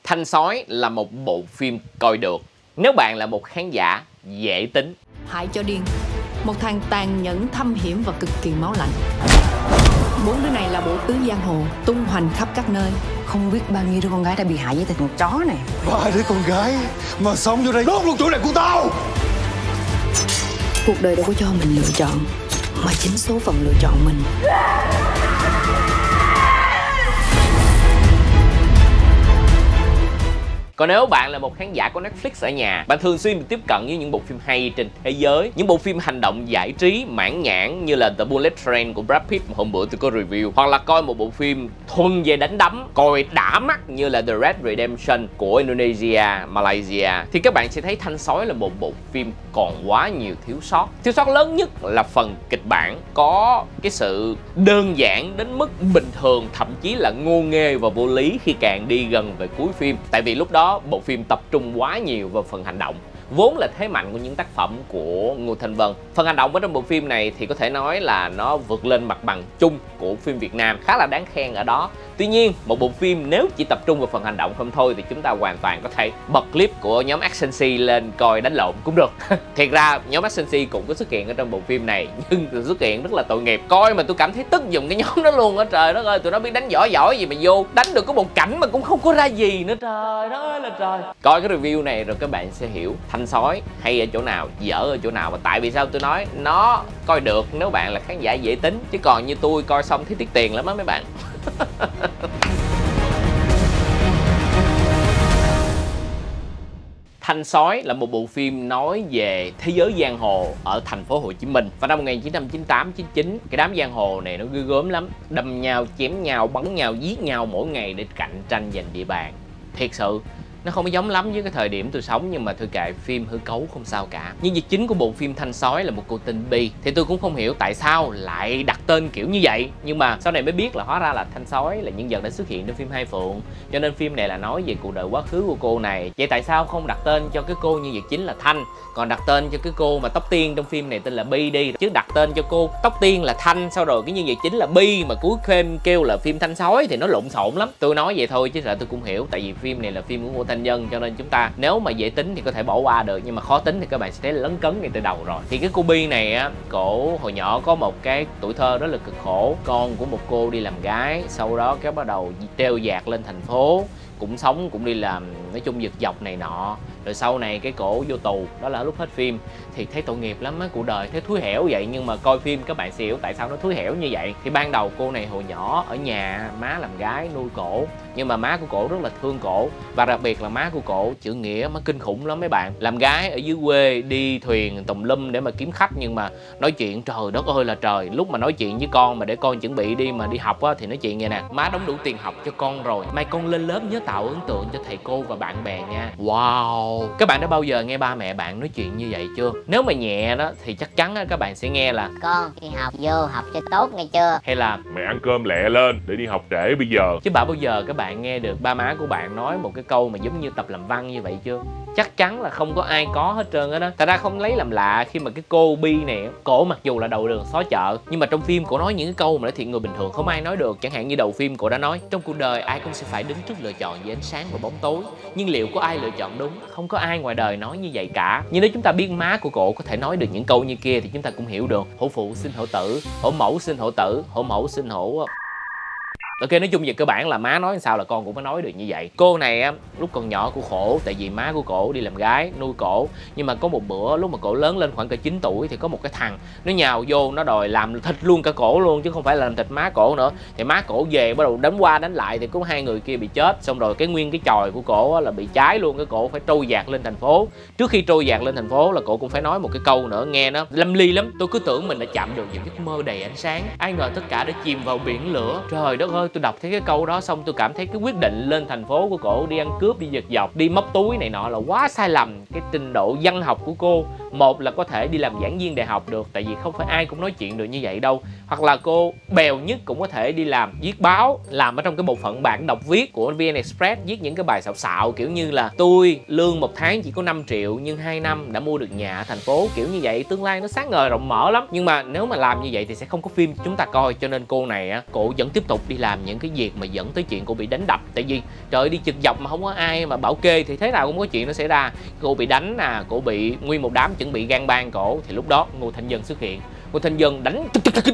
Thanh Sói là một bộ phim coi được nếu bạn là một khán giả dễ tính. Hại cho điên, một thằng tàn nhẫn, thâm hiểm và cực kỳ máu lạnh. 4 đứa này là bộ tứ giang hồ, tung hoành khắp các nơi. Không biết bao nhiêu đứa con gái đã bị hại với thằng chó này. 3 đứa con gái mà sống vô đây đốt luôn chỗ này của tao. Cuộc đời đâu có cho mình lựa chọn, mà chính số phận lựa chọn mình. Còn nếu bạn là một khán giả của Netflix ở nhà, bạn thường xuyên được tiếp cận với những bộ phim hay trên thế giới, những bộ phim hành động giải trí mãn nhãn như là The Bullet Train của Brad Pitt hôm bữa tôi có review, hoặc là coi một bộ phim thuần về đánh đấm, coi đã mắt như là The Red Redemption của Indonesia, Malaysia, thì các bạn sẽ thấy Thanh Sói là một bộ phim còn quá nhiều thiếu sót. Thiếu sót lớn nhất là phần kịch bản có cái sự đơn giản đến mức bình thường, thậm chí là ngô nghê và vô lý khi càng đi gần về cuối phim. Tại vì lúc đó bộ phim tập trung quá nhiều vào phần hành động, vốn là thế mạnh của những tác phẩm của Ngô Thanh Vân. Phần hành động ở trong bộ phim này thì có thể nói là nó vượt lên mặt bằng chung của phim Việt Nam, khá là đáng khen ở đó. Tuy nhiên, một bộ phim nếu chỉ tập trung vào phần hành động không thôi thì chúng ta hoàn toàn có thể bật clip của nhóm Action C lên coi đánh lộn cũng được. Thiệt ra nhóm Action C cũng có xuất hiện ở trong bộ phim này, nhưng xuất hiện rất là tội nghiệp. Coi mà tôi cảm thấy tức giùm cái nhóm đó luôn á, trời đất ơi, tụi nó biết đánh giỏi giỏi gì mà vô đánh được có một cảnh mà cũng không có ra gì nữa, trời đất ơi là trời. Coi cái review này rồi các bạn sẽ hiểu Thanh Sói hay ở chỗ nào, dở ở chỗ nào, và tại vì sao tôi nói nó coi được nếu bạn là khán giả dễ tính, chứ còn như tôi coi xong thấy tiếc tiền lắm á mấy bạn. Thanh Sói là một bộ phim nói về thế giới giang hồ ở thành phố Hồ Chí Minh vào năm 1998-99. Cái đám giang hồ này nó ghê gớm lắm, đâm nhau, chém nhau, bắn nhau, giết nhau mỗi ngày để cạnh tranh giành địa bàn. Thiệt sự nó không có giống lắm với cái thời điểm tôi sống, nhưng mà thôi kệ, phim hư cấu không sao cả. Nhân vật chính của bộ phim Thanh Sói là một cô tên Bi, thì tôi cũng không hiểu tại sao lại đặt tên kiểu như vậy, nhưng mà sau này mới biết là hóa ra là Thanh Sói là nhân vật đã xuất hiện trong phim Hai Phượng, cho nên phim này là nói về cuộc đời quá khứ của cô này. Vậy tại sao không đặt tên cho cái cô nhân vật chính là Thanh, còn đặt tên cho cái cô mà tóc tiên trong phim này tên là Bi đi, chứ đặt tên cho cô tóc tiên là Thanh, sau rồi cái nhân vật chính là Bi mà cuối phim kêu là phim Thanh Sói thì nó lộn xộn lắm. Tôi nói vậy thôi chứ tôi cũng hiểu, tại vì phim này là phim của Ngô Thanh Vân, cho nên chúng ta nếu mà dễ tính thì có thể bỏ qua được, nhưng mà khó tính thì các bạn sẽ thấy lấn cấn ngay từ đầu rồi. Thì cái cô Bi này á, cổ hồi nhỏ có một cái tuổi thơ rất là cực khổ, con của một cô đi làm gái, sau đó cái bắt đầu treo dạt lên thành phố, cũng sống cũng đi làm, nói chung giật dọc này nọ, rồi sau này cái cổ vô tù, đó là lúc hết phim. Thì thấy tội nghiệp lắm á, cuộc đời thấy thúi hẻo vậy, nhưng mà coi phim các bạn sẽ hiểu tại sao nó thúi hẻo như vậy. Thì ban đầu cô này hồi nhỏ ở nhà má làm gái nuôi cổ, nhưng mà má của cổ rất là thương cổ, và đặc biệt là má của cổ chữ nghĩa má kinh khủng lắm mấy bạn. Làm gái ở dưới quê đi thuyền tùm lum để mà kiếm khách, nhưng mà nói chuyện trời đất ơi là trời, lúc mà nói chuyện với con mà để con chuẩn bị đi mà đi học á thì nói chuyện vậy nè: má đóng đủ tiền học cho con rồi, mai con lên lớp nhớ tạo ấn tượng cho thầy cô và bạn bè nha. Wow, các bạn đã bao giờ nghe ba mẹ bạn nói chuyện như vậy chưa? Nếu mà nhẹ đó thì chắc chắn các bạn sẽ nghe là con đi học vô học cho tốt nghe chưa, hay là mẹ ăn cơm lẹ lên để đi học trễ bây giờ. Chứ bao giờ các bạn nghe được ba má của bạn nói một cái câu mà giống như tập làm văn như vậy chưa? Chắc chắn là không có ai có hết trơn á đó. Thật ra không lấy làm lạ khi mà cái cô Bi này, cổ mặc dù là đầu đường xó chợ, nhưng mà trong phim cổ nói những cái câu mà nói thiện người bình thường không ai nói được. Chẳng hạn như đầu phim cổ đã nói: trong cuộc đời ai cũng sẽ phải đứng trước lựa chọn giữa ánh sáng và bóng tối, nhưng liệu có ai lựa chọn đúng? Không có ai ngoài đời nói như vậy cả. Nhưng nếu chúng ta biết má của cổ có thể nói được những câu như kia thì chúng ta cũng hiểu được hổ phụ sinh hổ tử, hổ mẫu sinh hổ tử, hổ mẫu sinh hổ. Ok, nói chung về cơ bản là má nói sao là con cũng phải nói được như vậy. Cô này á, lúc còn nhỏ cô khổ tại vì má của cổ đi làm gái nuôi cổ, nhưng mà có một bữa lúc mà cổ lớn lên khoảng cỡ 9 tuổi thì có một cái thằng nó nhào vô, nó đòi làm thịt luôn cả cổ luôn chứ không phải là làm thịt má cổ nữa. Thì má cổ về bắt đầu đánh qua đánh lại thì có hai người kia bị chết, xong rồi cái nguyên cái chòi của cổ á, là bị cháy luôn, cái cổ phải trôi dạt lên thành phố. Trước khi trôi dạt lên thành phố là cổ cũng phải nói một cái câu nữa nghe nó lâm ly lắm: tôi cứ tưởng mình đã chạm được những giấc mơ đầy ánh sáng, ai ngờ tất cả đã chìm vào biển lửa. Trời đất ơi, tôi đọc thấy cái câu đó xong tôi cảm thấy cái quyết định lên thành phố của cổ đi ăn cướp, đi giật dọc, đi móc túi này nọ là quá sai lầm. Cái trình độ văn học của cô Một là có thể đi làm giảng viên đại học được, tại vì không phải ai cũng nói chuyện được như vậy đâu. Hoặc là cô bèo nhất cũng có thể đi làm viết báo, làm ở trong cái bộ phận bản đọc viết của VN Express, viết những cái bài xạo xạo kiểu như là tôi lương một tháng chỉ có 5 triệu nhưng 2 năm đã mua được nhà ở thành phố, kiểu như vậy. Tương lai nó sáng ngời rộng mở lắm. Nhưng mà nếu mà làm như vậy thì sẽ không có phim chúng ta coi. Cho nên cô này á, cô vẫn tiếp tục đi làm những cái việc mà dẫn tới chuyện cô bị đánh đập. Tại vì trời ơi, đi trực dọc mà không có ai mà bảo kê thì thế nào cũng có chuyện nó xảy ra. Cô bị đánh nè, cô bị nguyên một đám chuẩn bị gang bang cổ. Thì lúc đó Ngô Thanh Vân xuất hiện. Ngô Thanh Vân đánh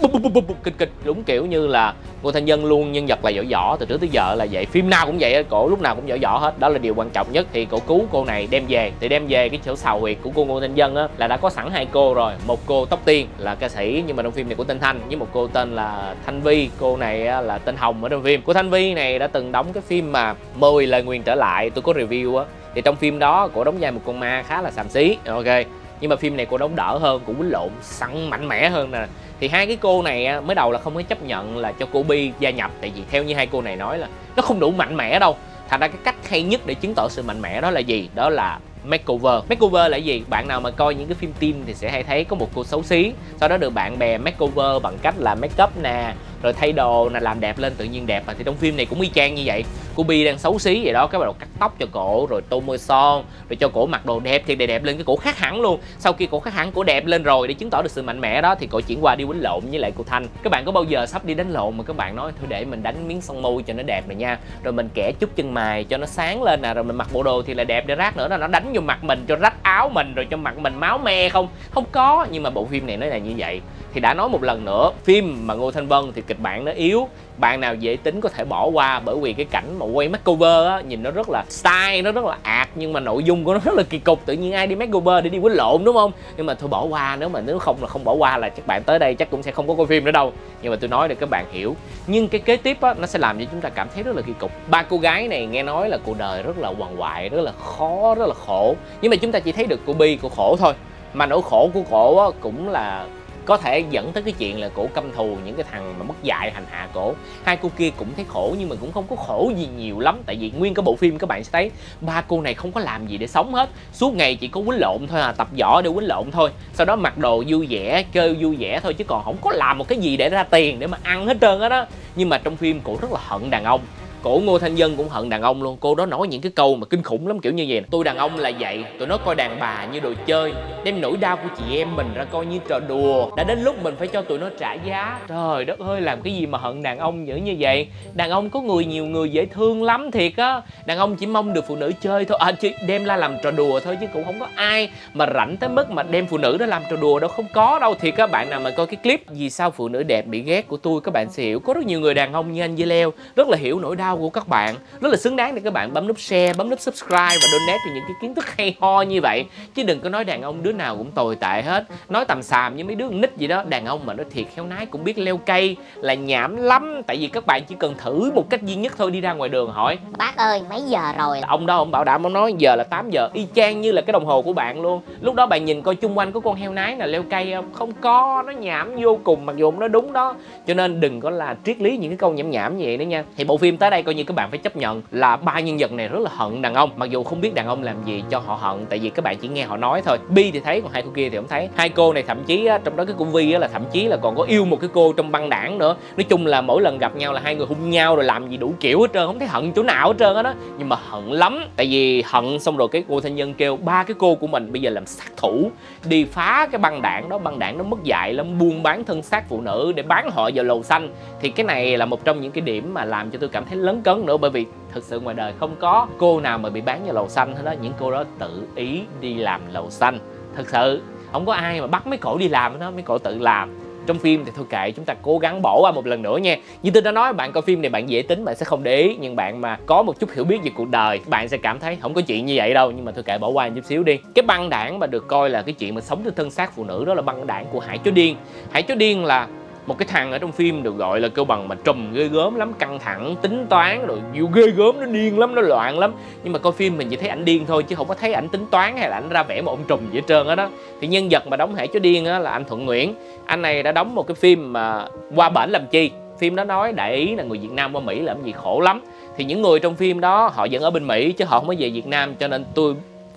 kịch, đúng kiểu như là Ngô Thanh Vân luôn nhân vật là võ từ trước tới giờ là vậy, phim nào cũng vậy, cổ lúc nào cũng võ hết. Đó là điều quan trọng nhất. Thì cổ cứu cô này đem về, thì đem về cái chỗ sào huyệt của cô Ngô Thanh Vân á là đã có sẵn hai cô rồi. Một cô tóc tiên là ca sĩ nhưng mà trong phim này của tên Thanh, với một cô tên là Thanh Vi. Cô này á, là tên Hồng ở trong phim. Cô Thanh Vi này đã từng đóng cái phim mà 10 lời nguyền trở lại, tôi có review á. Thì trong phim đó cô đóng vai một con ma khá là xàm xí, ok. Nhưng mà phim này cô đóng đỡ hơn, cũng quýnh lộn sẵn mạnh mẽ hơn nè. Thì hai cái cô này mới đầu là không có chấp nhận là cho cô Bi gia nhập, tại vì theo như hai cô này nói là nó không đủ mạnh mẽ đâu. Thành ra cái cách hay nhất để chứng tỏ sự mạnh mẽ đó là gì? Đó là makeover. Makeover là gì? Bạn nào mà coi những cái phim teen thì sẽ hay thấy có một cô xấu xí, sau đó được bạn bè makeover bằng cách là make up nè, rồi thay đồ nè, làm đẹp lên tự nhiên đẹp. Thì trong phim này cũng y chang như vậy. Cô Bi đang xấu xí vậy đó, cái bắt đầu cắt tóc cho cổ, rồi tô môi son, rồi cho cổ mặc đồ đẹp thì đẹp lên, cái cổ khác hẳn luôn. Sau khi cổ khác hẳn, cổ đẹp lên rồi để chứng tỏ được sự mạnh mẽ đó thì cổ chuyển qua đi quýnh lộn với lại cô Thanh. Các bạn có bao giờ sắp đi đánh lộn mà các bạn nói thôi để mình đánh miếng son môi cho nó đẹp này nha, rồi mình kẻ chút chân mày cho nó sáng lên nè, rồi mình mặc bộ đồ thì là đẹp, để rát nữa là nó đánh vô mặt mình cho rách áo mình, rồi cho mặt mình máu me không? Không có. Nhưng mà bộ phim này nó là như vậy. Thì đã nói một lần nữa, phim mà Ngô Thanh Vân thì kịch bản nó yếu, bạn nào dễ tính có thể bỏ qua, bởi vì cái cảnh mà quay makeover á, nhìn nó rất là style, nó rất là art, nhưng mà nội dung của nó rất là kỳ cục. Tự nhiên ai đi makeover để đi quýnh lộn, đúng không? Nhưng mà thôi bỏ qua, nếu không là không bỏ qua là các bạn tới đây chắc cũng sẽ không có coi phim nữa đâu. Nhưng mà tôi nói để các bạn hiểu. Nhưng cái kế tiếp á, nó sẽ làm cho chúng ta cảm thấy rất là kỳ cục. Ba cô gái này nghe nói là cuộc đời rất là quằn quại, rất là khó, rất là khổ. Nhưng mà chúng ta chỉ thấy được cô Bi, cô khổ thôi. Mà nỗi khổ của cổ á, cũng là có thể dẫn tới cái chuyện là cổ căm thù những cái thằng mà mất dạy hành hạ cổ. Hai cô kia cũng thấy khổ nhưng mà cũng không có khổ gì nhiều lắm, tại vì nguyên cái bộ phim các bạn sẽ thấy ba cô này không có làm gì để sống hết, suốt ngày chỉ có quýnh lộn thôi à, tập võ để quýnh lộn thôi, sau đó mặc đồ vui vẻ, chơi vui vẻ thôi, chứ còn không có làm một cái gì để ra tiền để mà ăn hết trơn á đó. Nhưng mà trong phim cổ rất là hận đàn ông. Cổ Ngô Thanh Vân cũng hận đàn ông luôn. Cô đó nói những cái câu mà kinh khủng lắm, kiểu như vậy: tôi đàn ông là vậy, tụi nó coi đàn bà như đồ chơi, đem nỗi đau của chị em mình ra coi như trò đùa, đã đến lúc mình phải cho tụi nó trả giá. Trời đất ơi, làm cái gì mà hận đàn ông dữ như vậy? Đàn ông có nhiều người dễ thương lắm thiệt á. Đàn ông chỉ mong được phụ nữ chơi thôi, chỉ đem ra làm trò đùa thôi, chứ cũng không có ai mà rảnh tới mức mà đem phụ nữ đó làm trò đùa đâu, không có đâu. Thiệt các bạn nào mà coi cái clip vì sao phụ nữ đẹp bị ghét của tôi, các bạn sẽ hiểu. Có rất nhiều người đàn ông như anh Dê Leo rất là hiểu nỗi đau của các bạn, rất là xứng đáng để các bạn bấm nút share, bấm nút subscribe và donate cho những cái kiến thức hay ho như vậy. Chứ đừng có nói đàn ông đứa nào cũng tồi tệ hết, nói tầm xàm như mấy đứa nít gì đó. Đàn ông mà nói thiệt khéo nái cũng biết leo cây là nhảm lắm. Tại vì các bạn chỉ cần thử một cách duy nhất thôi, đi ra ngoài đường hỏi bác ơi mấy giờ rồi, ông đó ông bảo đảm, ông nói giờ là 8 giờ, y chang như là cái đồng hồ của bạn luôn. Lúc đó bạn nhìn coi chung quanh có con heo nái nào leo cây không? Không có, nó nhảm vô cùng, mặc dù nó đúng đó. Cho nên đừng có là triết lý những cái câu nhảm như vậy nữa nha. Thì bộ phim tới đây coi như các bạn phải chấp nhận là ba nhân vật này rất là hận đàn ông, mặc dù không biết đàn ông làm gì cho họ hận, tại vì các bạn chỉ nghe họ nói thôi. Bi thì thấy, còn hai cô kia thì không thấy. Hai cô này thậm chí trong đó cái cô Vi là thậm chí là còn có yêu một cái cô trong băng đảng nữa. Nói chung là mỗi lần gặp nhau là hai người hung nhau rồi làm gì đủ kiểu hết trơn, không thấy hận chỗ nào hết trơn á đó. Nhưng mà hận lắm, tại vì hận xong rồi cái cô Thanh Nhân kêu ba cái cô của mình bây giờ làm sát thủ đi phá cái băng đảng đó. Băng đảng nó mất dạy lắm, buôn bán thân xác phụ nữ để bán họ vào lầu xanh. Thì cái này là một trong những cái điểm mà làm cho tôi cảm thấy lấn cấn nữa, bởi vì thực sự ngoài đời không có cô nào mà bị bán vào lầu xanh hết đó. Những cô đó tự ý đi làm lầu xanh, thật sự không có ai mà bắt mấy cổ đi làm đó, mấy cổ tự làm. Trong phim thì thôi kệ, chúng ta cố gắng bỏ qua một lần nữa nha. Như tôi đã nói, bạn coi phim này bạn dễ tính bạn sẽ không để ý, nhưng bạn mà có một chút hiểu biết về cuộc đời bạn sẽ cảm thấy không có chuyện như vậy đâu. Nhưng mà thôi kệ, bỏ qua chút xíu đi. Cái băng đảng mà được coi là cái chuyện mà sống trên thân xác phụ nữ đó là băng đảng của Hải Chó Điên. Hải Chó Điên là một cái thằng ở trong phim được gọi là kêu bằng mà trùm ghê gớm lắm, căng thẳng, tính toán, rồi nhiều ghê gớm, nó điên lắm, nó loạn lắm. Nhưng mà coi phim mình chỉ thấy ảnh điên thôi, chứ không có thấy ảnh tính toán hay là ảnh ra vẻ một ông trùm gì hết trơn á đó. Thì nhân vật mà đóng Hải Chó Điên á là anh Thuận Nguyễn. Anh này đã đóng một cái phim mà Qua Bển Làm Chi. Phim đó nói đại ý là người Việt Nam qua Mỹ làm gì khổ lắm. Thì những người trong phim đó họ vẫn ở bên Mỹ chứ họ không có về Việt Nam, cho nên tôi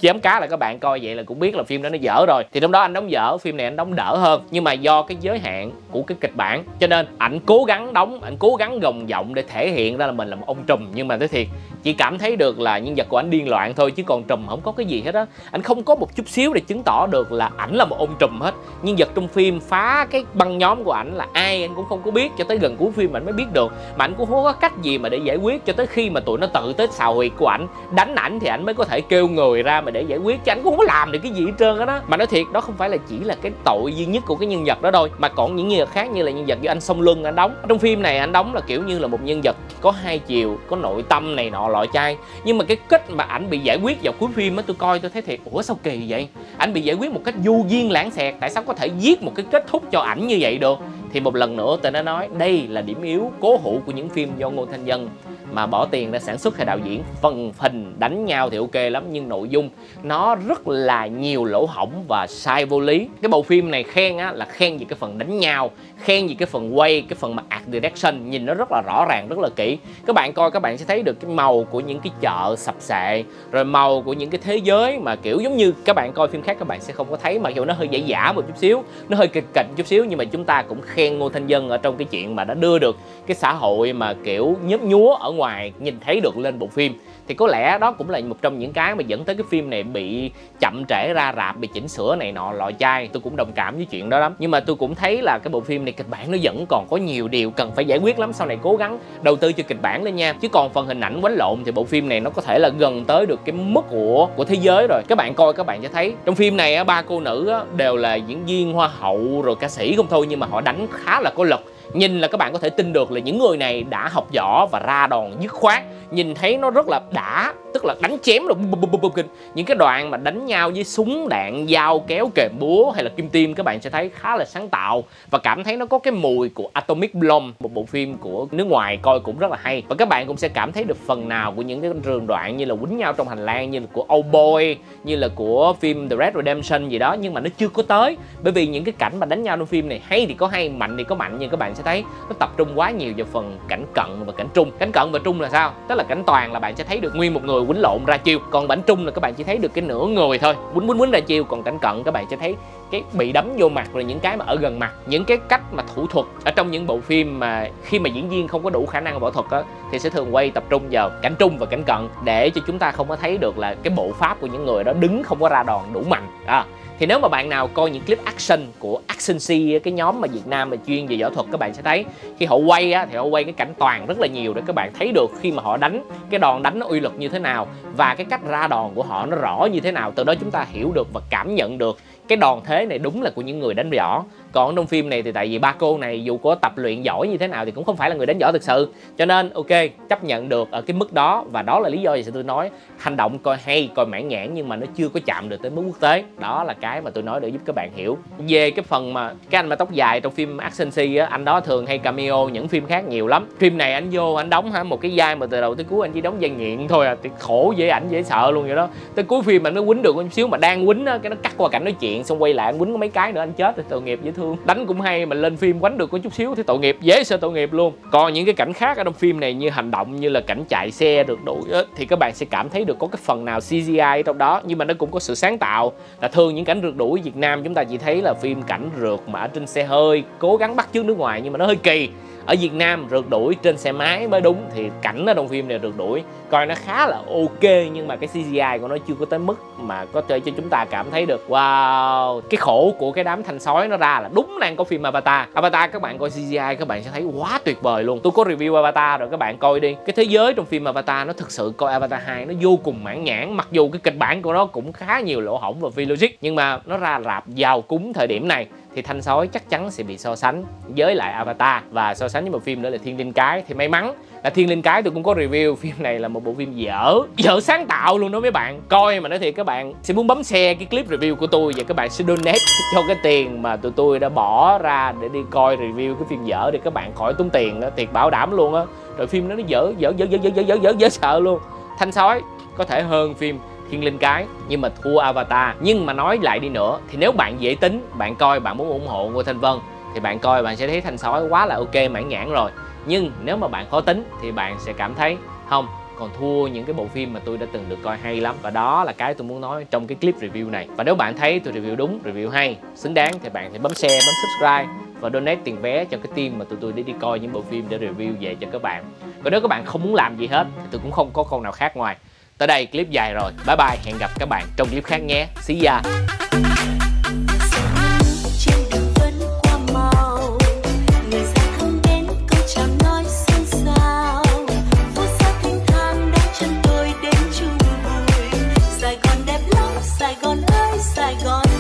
chém cá là các bạn coi vậy là cũng biết là phim đó nó dở rồi. Thì trong đó anh đóng dở, phim này anh đóng đỡ hơn, nhưng mà do cái giới hạn của cái kịch bản cho nên ảnh cố gắng đóng, ảnh cố gắng gồng giọng để thể hiện ra là mình là một ông trùm. Nhưng mà nói thiệt, chỉ cảm thấy được là nhân vật của anh điên loạn thôi, chứ còn trùm không có cái gì hết á. Anh không có một chút xíu để chứng tỏ được là ảnh là một ông trùm hết. Nhân vật trong phim phá cái băng nhóm của ảnh là ai anh cũng không có biết, cho tới gần cuối phim ảnh mới biết được. Mà ảnh cũng không có cách gì mà để giải quyết, cho tới khi mà tụi nó tự tới xào huyệt của ảnh đánh ảnh thì ảnh mới có thể kêu người ra mà để giải quyết, chứ ảnh cũng không có làm được cái gì hết trơn á đó. Mà nói thiệt, đó không phải là chỉ là cái tội duy nhất của cái nhân vật đó thôi, mà còn những nhân vật khác như là nhân vật như anh Song Luân anh đóng. Trong phim này anh đóng là kiểu như là một nhân vật có hai chiều, có nội tâm này nọ lọ chai, nhưng mà cái cách mà ảnh bị giải quyết vào cuối phim á, tôi coi tôi thấy thiệt, ủa sao kỳ vậy? Ảnh bị giải quyết một cách vô duyên lãng xẹt, tại sao có thể viết một cái kết thúc cho ảnh như vậy được? Thì một lần nữa tôi đã nói đây là điểm yếu cố hữu của những phim do Ngô Thanh Vân mà bỏ tiền ra sản xuất hay đạo diễn. Phần hình đánh nhau thì ok lắm, nhưng nội dung nó rất là nhiều lỗ hổng và sai vô lý. Cái bộ phim này khen á là khen về cái phần đánh nhau, khen về cái phần quay, cái phần mà art direction nhìn nó rất là rõ ràng, rất là kỹ. Các bạn coi các bạn sẽ thấy được cái màu của những cái chợ sập sệ, rồi màu của những cái thế giới mà kiểu giống như các bạn coi phim khác các bạn sẽ không có thấy, mặc dù nó hơi giả giả một chút xíu, nó hơi kịch kịch chút xíu, nhưng mà chúng ta cũng khen Ngô Thanh Vân ở trong cái chuyện mà đã đưa được cái xã hội mà kiểu nhấp nhúa ở ngoài nhìn thấy được lên bộ phim. Thì có lẽ đó cũng là một trong những cái mà dẫn tới cái phim này bị chậm trễ ra rạp, bị chỉnh sửa này nọ lọ chai. Tôi cũng đồng cảm với chuyện đó lắm, nhưng mà tôi cũng thấy là cái bộ phim này kịch bản nó vẫn còn có nhiều điều cần phải giải quyết lắm. Sau này cố gắng đầu tư cho kịch bản lên nha, chứ còn phần hình ảnh quánh lộn thì bộ phim này nó có thể là gần tới được cái mức của thế giới rồi. Các bạn coi các bạn sẽ thấy trong phim này ba cô nữ đều là diễn viên hoa hậu rồi ca sĩ không thôi, nhưng mà họ đánh khá là có lực. Nhìn là các bạn có thể tin được là những người này đã học võ và ra đòn dứt khoát, nhìn thấy nó rất là đã, tức là đánh chém rồi những cái đoạn mà đánh nhau với súng đạn, dao kéo, kềm búa hay là kim tiêm các bạn sẽ thấy khá là sáng tạo và cảm thấy nó có cái mùi của Atomic Blonde, một bộ phim của nước ngoài coi cũng rất là hay. Và các bạn cũng sẽ cảm thấy được phần nào của những cái trường đoạn như là quýnh nhau trong hành lang, như là của Old Boy, như là của phim The Red Redemption gì đó, nhưng mà nó chưa có tới, bởi vì những cái cảnh mà đánh nhau trong phim này hay thì có hay, mạnh thì có mạnh, nhưng các bạn sẽ thấy nó tập trung quá nhiều vào phần cảnh cận và cảnh trung. Cảnh cận và trung là sao? Tức là cảnh toàn là bạn sẽ thấy được nguyên một người quýnh lộn ra chiêu, còn cảnh trung là các bạn chỉ thấy được cái nửa người thôi quýnh ra chiêu, còn cảnh cận các bạn sẽ thấy cái bị đấm vô mặt, rồi những cái mà ở gần mặt, những cái cách mà thủ thuật ở trong những bộ phim mà khi mà diễn viên không có đủ khả năng võ thuật á, thì sẽ thường quay tập trung vào cảnh trung và cảnh cận để cho chúng ta không có thấy được là cái bộ pháp của những người đó đứng không có ra đòn đủ mạnh. Thì nếu mà bạn nào coi những clip action của Action C, cái nhóm mà Việt Nam mà chuyên về võ thuật, các bạn sẽ thấy khi họ quay á, thì họ quay cái cảnh toàn rất là nhiều để các bạn thấy được khi mà họ đánh, cái đòn đánh nó uy lực như thế nào và cái cách ra đòn của họ nó rõ như thế nào. Từ đó chúng ta hiểu được và cảm nhận được cái đòn thế này đúng là của những người đánh võ. Còn trong phim này thì tại vì ba cô này dù có tập luyện giỏi như thế nào thì cũng không phải là người đánh võ thực sự, cho nên ok, chấp nhận được ở cái mức đó. Và đó là lý do gì tôi nói hành động coi hay, coi mãn nhãn, nhưng mà nó chưa có chạm được tới mức quốc tế. Đó là cái mà tôi nói để giúp các bạn hiểu. Về cái phần mà cái anh mà tóc dài trong phim Action C á, anh đó thường hay cameo những phim khác nhiều lắm. Phim này anh vô anh đóng một cái vai mà từ đầu tới cuối anh chỉ đóng vai nghiện thôi à, thì khổ dễ ảnh dễ sợ luôn vậy đó. Tới cuối phim anh mới quýnh được một xíu, mà đang quýnh á, cái nó cắt qua cảnh nói chuyện xong quay lại anh quýnh có mấy cái nữa anh chết rồi, tội nghiệp dễ thương. Đánh cũng hay mà lên phim quánh được có chút xíu thì tội nghiệp, dễ sợ tội nghiệp luôn. Còn những cái cảnh khác ở trong phim này như hành động, như là cảnh chạy xe được đuổi á, thì các bạn sẽ cảm thấy được có cái phần nào CGI trong đó, nhưng mà nó cũng có sự sáng tạo. Là thường những cảnh rượt đuổi Việt Nam chúng ta chỉ thấy là phim cảnh rượt mà ở trên xe hơi, cố gắng bắt chước nước ngoài nhưng mà nó hơi kỳ. Ở Việt Nam rượt đuổi trên xe máy mới đúng, thì cảnh ở trong phim này rượt đuổi coi nó khá là ok, nhưng mà cái CGI của nó chưa có tới mức mà có thể cho chúng ta cảm thấy được wow, cái khổ của cái đám thanh sói nó ra là đúng đang có phim Avatar. Các bạn coi CGI các bạn sẽ thấy quá tuyệt vời luôn. Tôi có review Avatar rồi, các bạn coi đi. Cái thế giới trong phim Avatar nó thực sự, coi Avatar 2 nó vô cùng mãn nhãn, mặc dù cái kịch bản của nó cũng khá nhiều lỗ hổng và phi logic, nhưng mà nó ra rạp vào cúng thời điểm này thì thanh sói chắc chắn sẽ bị so sánh với lại Avatar, và so sánh với một phim nữa là Thiên Linh Cái. Thì may mắn là Thiên Linh Cái tôi cũng có review, phim này là một bộ phim dở sáng tạo luôn đó mấy bạn. Coi mà nói thiệt các bạn sẽ muốn bấm share cái clip review của tôi và các bạn sẽ donate cho cái tiền mà tụi tôi đã bỏ ra để đi coi review cái phim dở, để các bạn khỏi tốn tiền đó, thiệt bảo đảm luôn á. Rồi phim nó dở sợ luôn. Thanh sói có thể hơn phim Thiên Linh Cái nhưng mà thua Avatar. Nhưng mà nói lại đi nữa thì nếu bạn dễ tính, bạn coi bạn muốn ủng hộ Ngô Thanh Vân thì bạn coi bạn sẽ thấy thanh sói quá là ok, mãn nhãn rồi. Nhưng nếu mà bạn khó tính thì bạn sẽ cảm thấy không, còn thua những cái bộ phim mà tôi đã từng được coi hay lắm. Và đó là cái tôi muốn nói trong cái clip review này. Và nếu bạn thấy tôi review đúng, review hay, xứng đáng thì bạn hãy bấm share, bấm subscribe và donate tiền vé cho cái team mà tụi tôi để đi coi những bộ phim để review về cho các bạn. Còn nếu các bạn không muốn làm gì hết thì tôi cũng không có câu nào khác ngoài. Tới đây clip dài rồi. Bye bye, hẹn gặp các bạn trong clip khác nhé. See ya. Sài Gòn ơi Sài Gòn